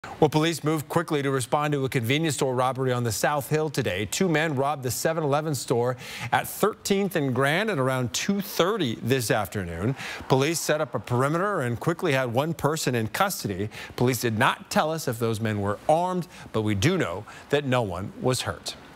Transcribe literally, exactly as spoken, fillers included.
Well, police moved quickly to respond to a convenience store robbery on the South Hill today. Two men robbed the seven eleven store at thirteenth and Grand at around two thirty this afternoon. Police set up a perimeter and quickly had one person in custody. Police did not tell us if those men were armed, but we do know that no one was hurt.